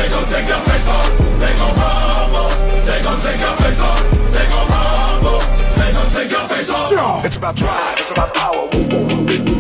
They gon' take your face off. They gon' rumble. They gon' take your face off. They gon' rumble. They gon' take your face off. It's about drive, it's about power.